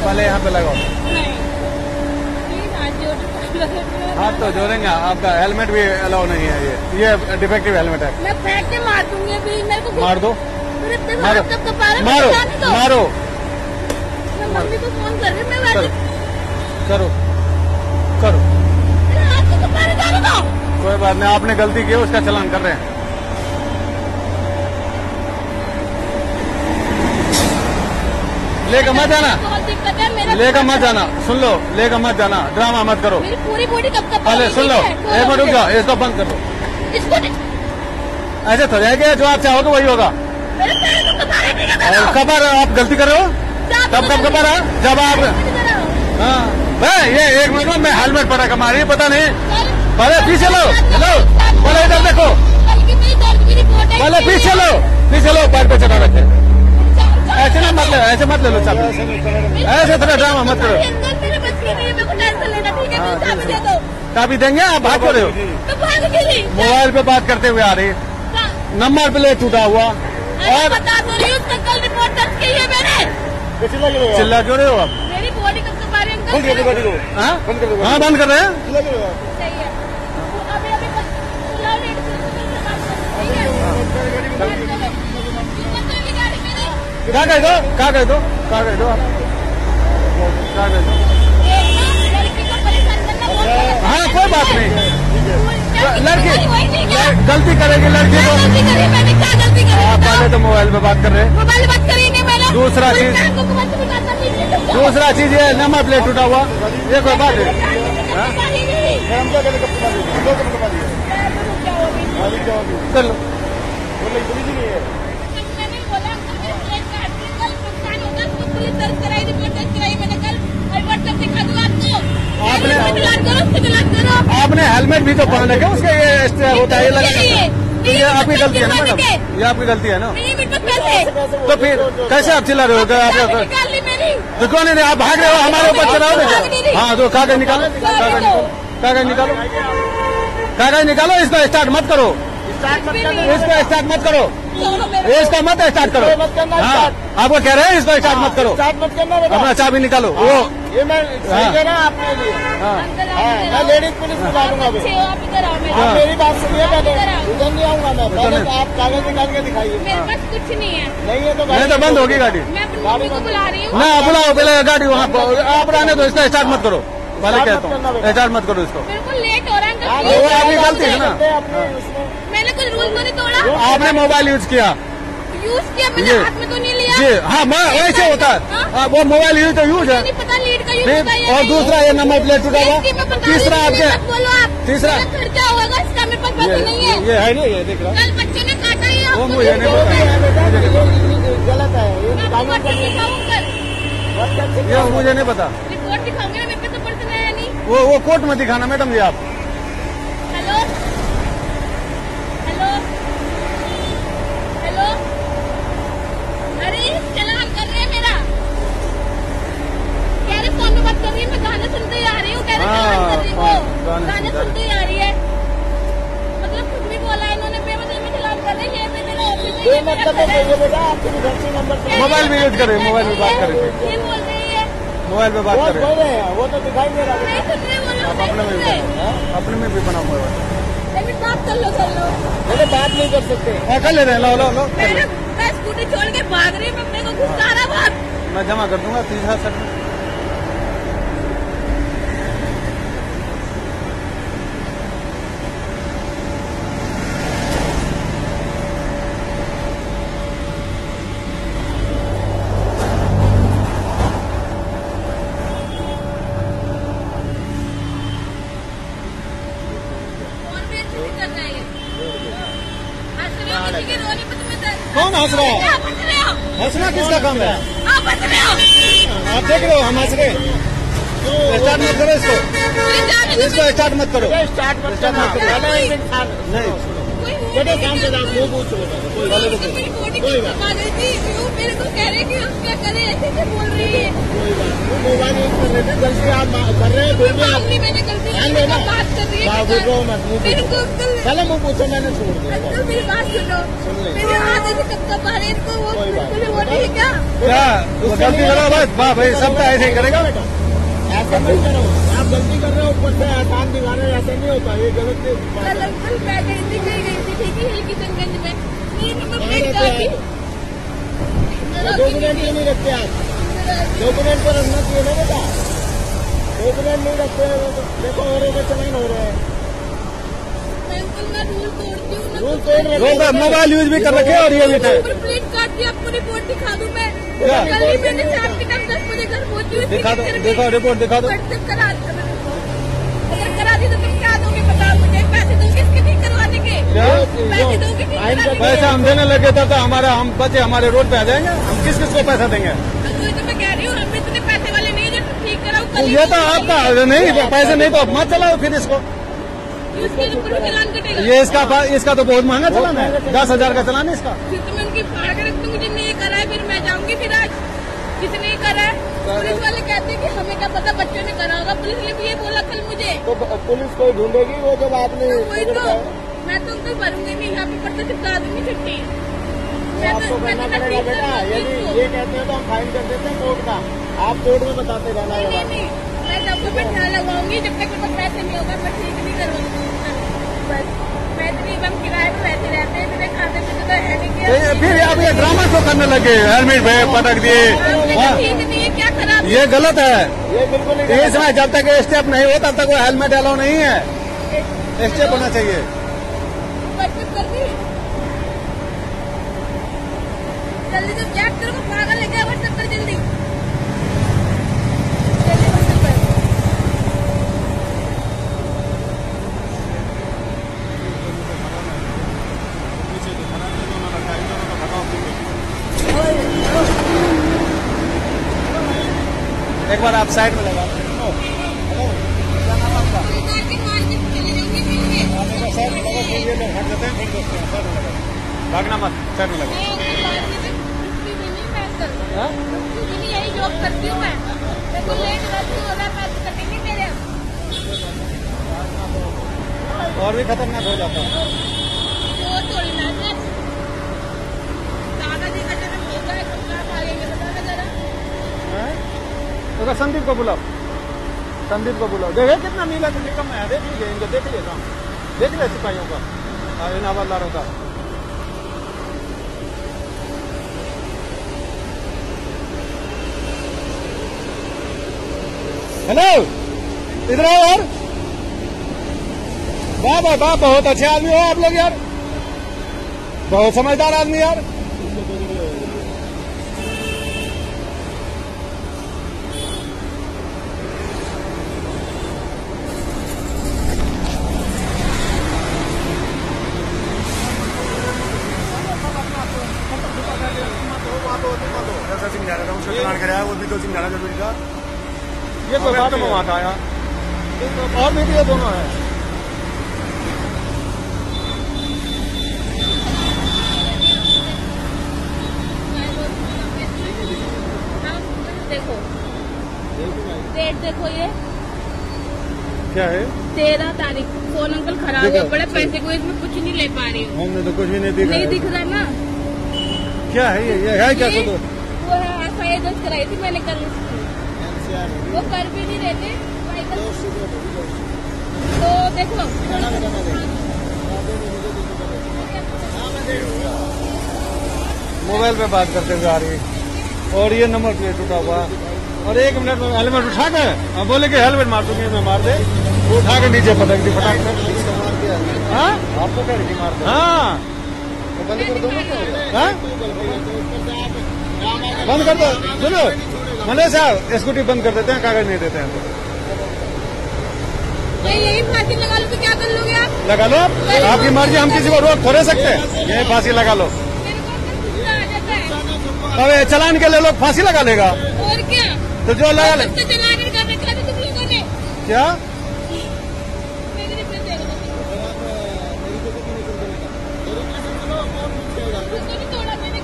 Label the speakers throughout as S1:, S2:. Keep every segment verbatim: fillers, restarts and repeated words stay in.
S1: पहले यहाँ पे लगाओ। हाथ तो जोड़ेंगे, आपका हेलमेट भी अलाउ नहीं है, ये ये डिफेक्टिव हेलमेट है।
S2: मैं फेंक के मार दूंगी अभी, मेरे को
S1: मार दो,
S2: मारो
S1: मारो मारो।
S2: मैं मम्मी को फोन कर रही हूँ, मैं
S1: करो करो,
S2: हाथ को कपारे डालो ना।
S1: कोई बात नहीं, आपने गलती की, उसका चालान कर रहे हैं। लेकर मत जाना, लेकर मत जाना, सुन लो, लेकर मत जाना, ड्रामा मत करो।
S2: मेरी पूरी बॉडी कब कब
S1: पहले सुन लो, एक मिनट रुक जाओ, इसको बंद कर दो।
S2: इसको
S1: ऐसे तो रहेगा, जो आप चाहोगे वही होगा। कबर आप गलती कर रहे हो, तब कब कबर है जब आप, हाँ भाई ये एक मिनट में मैं हेलमेट पड़ा कमा रही, पता नहीं। पहले पीछे लो, हेलो पहले इधर देखो, पहले पीछे लो, पीछे लो, पैर पे चढ़ा रखे। ऐसे ना मत ले, ऐसे मत ले लो चाबी, ऐसे थोड़ा ड्रामा मत करो। चाबी देंगे, आप भाग क्यों रहे हो? मोबाइल पे बात करते हुए आ रही, नंबर प्लेट टूटा हुआ, और
S2: बता तो रही हूँ, कल रिपोर्ट दर्ज की है मैंने।
S1: चिल्ला क्यों रहे हो आप?
S2: मेरी बॉडी कब कब आ रही है?
S1: हाँ बंद कर रहे हैं।
S2: सही है, अभी अभी
S1: क्या कह दो, क्या कह दो, क्या कह दो, क्या कह दो। हाँ कोई बात नहीं, लड़की गलती करेगी, लड़की को आप पहले तो मोबाइल पे बात कर रहे हैं,
S2: मोबाइल बात करेंगे मैंने।
S1: दूसरा चीज, दूसरा चीज ये नंबर प्लेट टूटा हुआ, ये कोई बात है? चलो आपने हेलमेट भी तो पहन रखे, उसके ये होता है, ये लगा, ये आपकी गलती है ना मैडम, ये आपकी गलती है ना। तो फिर कैसे आप चिल्ला रहे हो? आप तो कौन है, आप भाग रहे हो, हमारे ऊपर चलाओ। हाँ तो कागज निकालो, कागज निकालो, कागज निकालो, कागज निकालो, इसको स्टार्ट मत करो, इसको स्टार्ट मत करो, इसका मत स्टार्ट करो। हाँ आपको कह रहे हैं इसको स्टार्ट मत करो, अपना चाबी निकालो। वो
S3: ये मैं सही कह रहा आपके लिए, मैं लेडीज पुलिस बुला लूंगा। आप मेरी बात सुनिए, पहले इधर नहीं आऊंगा मैं, पहले आप कागज निकाल के दिखाइए।
S2: मेरे पास कुछ नहीं है।
S3: नहीं है तो
S1: नहीं तो बंद होगी गाड़ी।
S2: मैं अपनी मम्मी को बुला रही हूँ।
S1: ना बुलाओ पहले गाड़ी, वहाँ आप रहने दो, इसका स्टार्ट मत करो, पहले कहता हूँ स्टार्ट मत करो इसको।
S2: बिल्कुल लेट हो रहा है,
S1: वो आपकी गलती है ना,
S2: मैंने कुछ रूल तो नहीं तोड़ा।
S1: आपने मोबाइल यूज किया,
S2: यूज किया मैंने, हाथ में तो नहीं लिया
S1: जी। हाँ वैसे होता है, वो मोबाइल यूज तो यूज है,
S2: नहीं पता लीड का यूज होता है।
S1: और दूसरा ये नंबर प्लेट टूटा हुआ, तीसरा आपके,
S2: बोलो आप
S1: तीसरा
S2: खर्चा होगा इसका, मेरे पास पैसे नहीं है।
S1: ये है नहीं, ये देख रहा
S2: कल बच्चे ने काटा ही
S1: वो मुझे नहीं पता,
S3: गलत है
S1: ये मुझे नहीं पता।
S2: रिपोर्ट दिखाऊंगे ना, मेरे पे तो पर्सन है नहीं।
S1: वो वो कोर्ट में दिखाना मैडम जी आप।
S2: हेलो हेलो हेलो, अरे चलान कर रहे हैं मेरा, कह रहे फोन में बात कर रही है, मैं गाना सुनते ही आ रही हूँ, कह रहे चलान कर रही हूँ, गाना सुनते ही आ रही है, मतलब कुछ भी बोला है इन्होंने, बेमतलब में चलान कर रहे हैं। ये मेरा ऑफिस है, ये मेरा
S3: बेटा आपके नंबर
S1: मोबाइल में यूज करे, मोबाइल में बात करे,
S2: ये बोल रही है
S1: मोबाइल पे बात कर रहे हैं,
S3: वो तो दिखाई दे रहा
S2: नहीं सुन रहे वो लोग,
S1: आप अपने में भी, अपने में भी बना मोबाइल,
S2: बात कर लो कर लो,
S3: मैंने बात नहीं कर सकते,
S1: कर ले रहे हैं, लो लो लो,
S2: मैं स्कूटी छोड़ के भाग रही हूँ, अपने को गुस्सा आ रहा बहुत।
S1: मैं जमा कर दूंगा तीस हजार सर। कौन हंस रहा है? हंसना किसका काम है?
S2: आप हंस रहे हो,
S1: आप देख रहे हो हम हंस रहे। स्टार्ट मत करो इसको, इसको स्टार्ट मत करो,
S3: स्टार्ट मत करना,
S1: नहीं
S3: बेटे काम से आप मुंह पूछ लो,
S2: मेरी बॉडी को घुमा गई थी, वो मेरे को कह रहे कि हम क्या करें, ऐसे से बोल रही है।
S3: मोबाइल यूज कर रहे थे, गलती आप कर रहे हैं, फिर भी आप
S2: नहीं, मैंने गलती नहीं, बात कर रही है, मेरे को
S3: पहले मुँह पूछो, मैंने छोड़ दिया।
S2: अंकल मेरी बात सुनो, मेरे हाथ ऐसे कब कब आ रहे, इनको वो बिल्कुल वो नहीं है क्या?
S1: क्या गलती करो बस वाह भाई, सब तो ऐसे ही करेगा।
S3: ऐसा नहीं करो, आप गलती कर रहे हो, ऊपर से एहसान दिखाना, ऐसा नहीं होता, ये गलत है।
S2: कल अंकल मैं गई थी गई गई थी ठीक है किशनगंज में, ये नंबर प्लेट क्या थी?
S3: डॉक्यूमेंट क्यों नहीं रखते आप? डॉक्यूमेंट पर रखना चाहिए ना बेटा, डॉक्यूमेंट नहीं रखते। देखो औरों के चलान हो रहे हैं,
S2: अंकल मैं रूल तोड़ती हूँ।
S3: रूल तोड़ रहे,
S1: मोबाइल यूज भी कर रखे और ये भी थे।
S2: नंबर प्लेट काट दी, आपको रिपोर्ट दिखा दूँ मैं? कल ही मैंने शाम के टाइम दस बजे घर पहुंची हुई।
S1: दिखा दो, दिखाओ रिपोर्ट दिखा दो।
S2: व्हाट्सएप करा दी मैंने, अगर करा दी तो तुम क्या दोगे बताओ मुझे? पैसे दोगे इसके ठीक करवाने के? पैसे दोगे ठीक कराने के?
S1: पैसा हम देने लगे था तो हमारा हम बच्चे हमारे रोड पे आ जाएंगे, हम किस किस को पैसा देंगे?
S2: वही तो मैं कह रही हूँ, हम इतने पैसे वाले नहीं जो ठीक कराओ। कल
S1: ये तो आपका नहीं, पैसे नहीं तो मत चलाओ फिर इसको।
S2: इसके ऊपर भी चालान कटेगा।
S1: ये इसका इसका तो बहुत महंगा चलान है, दस हजार का चलान है इसका।
S2: फिर तो मैं उनकी फाड़ के रख दूंगी, जिसने ये करा है फिर मैं जाऊंगी। फिर आज किसने ये करा है? पुलिस वाले कहते हैं कि हमें क्या पता, बच्चों ने करा होगा। पुलिस ने भी ये बोला कल मुझे,
S3: तो पुलिस कोई ढूंढेगी वो जब आपने।
S2: वही तो मैं तो अंकल भरूंगी नहीं, यहाँ पे पढ़ते चिपका दूंगी छुट्टी।
S3: आपको करना पड़ेगा बेटा, यदि ये कहते हैं तो हम फाइन कर देते हैं कोर्ट का, आप कोर्ट में बताते रहना है।
S2: नहीं नहीं, मैं डॉक्यूमेंट यहाँ लगवाऊंगी, जब तक मेरे पास पैसे नहीं होगा मैं ठीक नहीं करवाऊंगी। बस मैं इतनी हम किराए पे पैसे रहते हैं, मेरे खाते में तो है नहीं किया।
S1: फिर आप ये ड्रामा क्यों करने लगे? हेलमेट बैग पटक दिए,
S2: ठीक नहीं है, क्या खराब?
S1: ये गलत है।
S3: ये बिल्कुल
S1: इसमें जब तक स्टेप नहीं हो तब तक वो हेलमेट अलाउ नहीं है, स्टेप होना चाहिए।
S2: कर दी जल्दी तो क्या करो, पागल लेके आवाज कर जल्दी जल्दी व्हाट्सएप कर।
S1: एक बार आप साइड में लगा भागना मत, साइड में लगा।
S2: यही जॉब करती हूँ मैं, मेरे को लेट रहती हूँ ना, पैसे कटेंगे मेरे।
S1: और भी खतरनाक हो जाता है
S2: वो थोड़ी ना सर, दादाजी का जन्म होगा है, कब कहाँ भागेंगे बताना जरा।
S1: तो संदीप को बुलाओ, संदीप को बुलाओ। देखिए कितना नीला कम है, देख लीजिए इनको, देख लीजिए काम, देख लीजिए सिपाहियों का, इन हवलदारों का। हेलो, इधर आओ यार। वाह वाह वाह, बहुत अच्छे आदमी हो आप लोग यार, बहुत समझदार आदमी यार। ऐसा समझा रहा था, उसको चलान कराया, वो भी तो समझाना जरूरी था। ये तो बाद में वहां आया, और भी ये दोनों है।
S2: देखो डेट देखो, ये
S1: क्या है?
S2: तेरह तारीख। फोन अंकल खराब हो पड़े, पैसे को इसमें कुछ नहीं ले पा रही हूँ।
S1: हमने तो कुछ भी नहीं दिखा,
S2: नहीं दिख रहा ना।
S1: क्या है ये? ये है क्या?
S2: ये,
S1: तो
S2: वो है एफ आई आर दर्ज कराई थी मैंने कल, वो कर भी नहीं रहे थे तो देखो।
S1: मोबाइल पे बात करते हुए आ रही, और ये नंबर प्लेट उठा हुआ, और एक मिनट में हेलमेट उठा के अब बोले कि हेलमेट मार दूंगी मैं, मार दे, वो उठा के नीचे पटक दी फटाक से। हाँ आपको क्या मार दे? हाँ बंद कर दो, बंद कर दो। सुनो मने साहब, स्कूटी बंद कर देते हैं, कागज नहीं देते हैं तो
S2: मैं यही फांसी लगा लूँ तो क्या कर लोगे आप?
S1: लगा लो, आपकी मर्जी, हम किसी को रोक थोड़े सकते हैं। यही फांसी लगा लो,
S2: मेरे को अंदर गुस्सा आ जाता है।
S1: अब चलान के लिए लोग फांसी लगा लेगा,
S2: और क्या?
S1: तो जो लगा ले।
S2: तो चलान का निकला था तुम लोगों ने
S1: क्या?
S2: मेरी रिपोर्ट दे दो, तोड़ा मैंने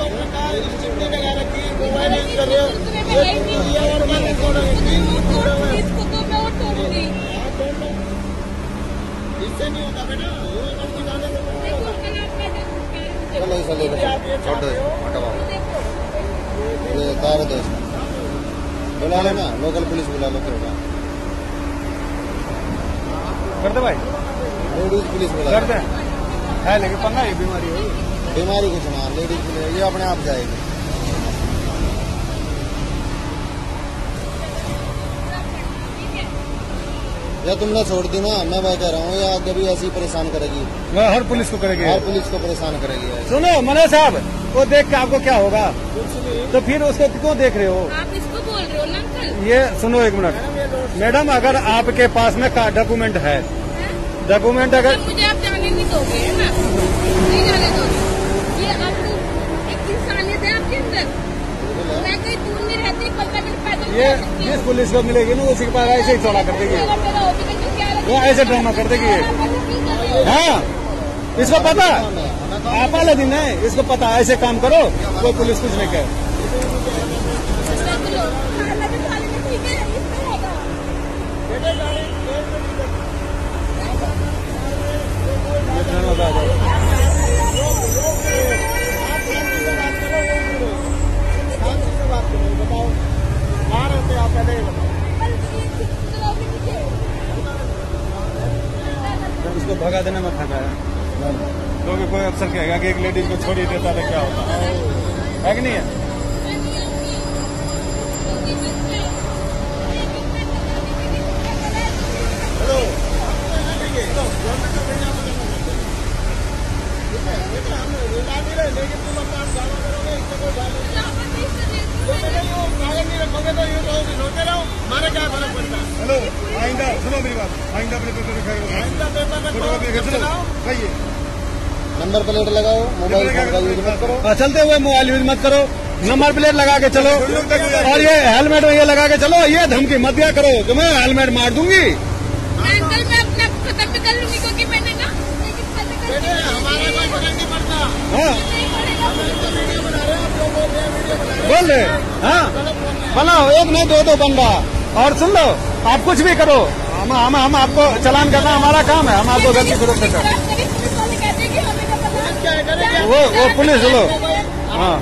S2: इसको तो मैं और तोड़ूंगी।
S3: इससे नहीं होता बेटा,
S2: देखो कल आप
S3: चलो छोड़ दो, हटाओ। कर दो इसका, बुला लो ना, लोकल पुलिस बुला लो फिर
S1: कर दे भाई,
S3: लेडीज पुलिस बुला
S1: कर दे है, लेकिन पंगा ये बीमारी है,
S3: बीमारी कुछ ना, लेडीज पुलिस ये अपने आप जाएगी। या तुमने छोड़ दी ना, मैं वह कह रहा हूँ, या आगे भी ऐसी परेशान करेगी,
S1: हर पुलिस को करेगी,
S3: हर पुलिस को परेशान करेगी।
S1: सुनो मनोज साहब, वो देख के आपको क्या होगा, तो फिर उसको क्यों देख रहे हो?
S2: आप इसको बोल रहे हो ना अंकल? ये
S1: सुनो एक मिनट मैडम, अगर आपके पास में डॉक्यूमेंट है, डॉक्यूमेंट अगर
S2: मुझे आप जाने नहीं दोगे, है ना? नहीं जाने दोगे, ये आपको एक इंसानियत है आपके अंदर। मैं कहीं दूर नहीं रहती, पंद्रह मिनट पैदल
S1: ये जिस पुलिस को मिलेगी ना उसी के पास ऐसे ही चौड़ा कर देगी, वो ऐसे ड्रामा कर देगी। हाँ, इसको पता, आप वाले दिन है, इसको पता, ऐसे काम करो, कोई पुलिस कुछ नहीं कहे। इसको भगा देने में थका है, क्योंकि कोई अफसर कहेगा कि एक लेडीज को छोड़ ही देता तो क्या होता है कि नहीं है? हेलो, आइंदा सुनो मेरी बात, आइंदा अपने पेपर दिखाइए,
S3: नंबर प्लेट लगाओ, मोबाइल फोन का यूज मत करो,
S1: चलते हुए मोबाइल यूज मत करो, नंबर प्लेट लगा के चलो, और ये हेलमेट में ये लगा के चलो, ये धमकी मत दिया करो कि मैं हेलमेट मार दूंगी।
S2: अंकल मैं अपना खत्म भी कर लूंगी, क्योंकि मैंने ना
S3: हमारा कोई फर्क नहीं पड़ता।
S1: हाँ बोल रहे, हाँ बनाओ, एक नहीं दो दो बंदा। और सुन लो, आप कुछ भी करो, हम हम हम आपको चालान करना हमारा काम है, हम आपको गलती जरूर से करें। वो वो पुलिस लो, हाँ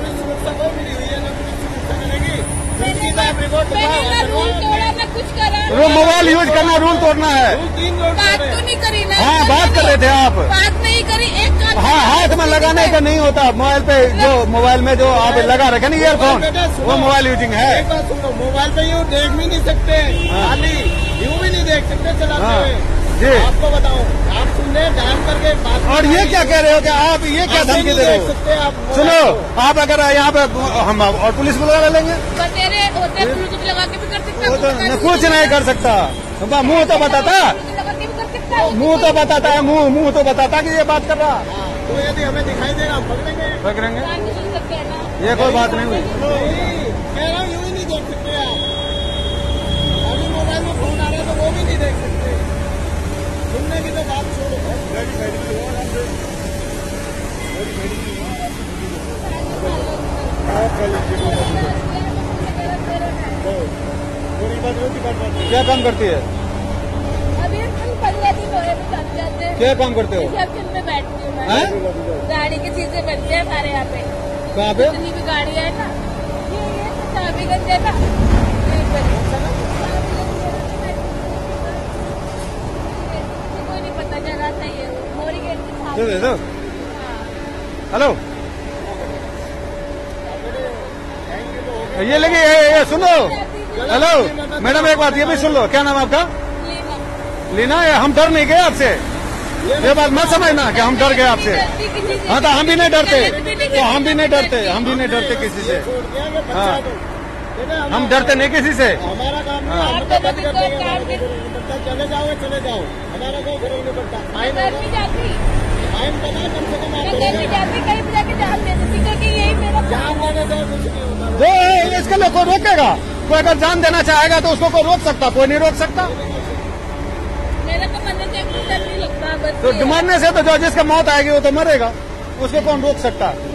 S1: वो मोबाइल यूज करना रूल तोड़ना है।
S2: बात तो नहीं करी ना?
S1: हाँ बात कर रहे थे आप,
S2: बात नहीं करी, एक
S1: हाँ हाथ में लगाने का नहीं होता, मोबाइल पे जो मोबाइल में जो आप लगा रखे ना ईयरफोन, वो मोबाइल यूजिंग है।
S3: मोबाइल पे यूँ देख भी नहीं सकते, खाली यूँ भी नहीं देख सकते चलाते हुए।
S1: जी
S3: आपको बताऊं, आप सुनने जान करके बात,
S1: और ये क्या कह रहे हो कि आप ये क्या धमकी दे रहे हो? सुनो, आप अगर यहाँ पे हम और पुलिस बुला लेंगे,
S2: बतेरे होते ब्लूटूथ लगा के भी कर सकते,
S1: वो तो कुछ नहीं कर सकता, मुंह तो बताता, मुंह तो बताता है, मुंह मुंह तो बताता कि ये बात कर रहा।
S3: तो यदि हमें दिखाई देगा हम पकड़ेंगे,
S1: पकड़ेंगे, ये कोई बात नहीं हुई।
S3: कह रहा हूँ यूँ ही नहीं देख सकते आप, अभी मोबाइल में फोन आ रहा है तो वो भी नहीं देख सकते, सुनने की तो बात छोड़ो। क्या काम करती है?
S2: अभी पंद्रह दिन हो गए,
S1: क्या काम करते हो?
S2: रिसेप्शन में बैठती हूँ मैं, गाड़ी की चीजें बनती है हमारे यहाँ पे।
S1: कहाँ पे?
S2: जितनी भी गाड़ी है ना, ये ये चाबीगंज है ना, कोई नहीं पता जगह सही है, मोरी गेट के साथ।
S1: दे दो। हेलो, ये लगे, ये, ये सुनो, हेलो मैडम एक बात ये भी सुन लो, क्या नाम आपका? लीना। ये हम डर नहीं गए आपसे, ये बात मत समझना कि हम डर गए आपसे। हाँ तो हम भी नहीं डरते, तो हम भी नहीं डरते, हम भी नहीं डरते किसी से, हाँ हम डरते नहीं किसी से।
S3: हमारा काम चले जाओ चले जाओ, हमारा कोई फर्क नहीं पड़ता। टाइम पता कम से कम
S1: जो इसके लिए कोई रोकेगा, कोई अगर जान देना चाहेगा तो उसको कोई रोक सकता, कोई नहीं रोक सकता।
S2: मेरा तो मरने से डर नहीं लगता, बस
S1: तो मरने से तो जो जिसका मौत आएगी वो तो मरेगा, उसको कौन रोक सकता।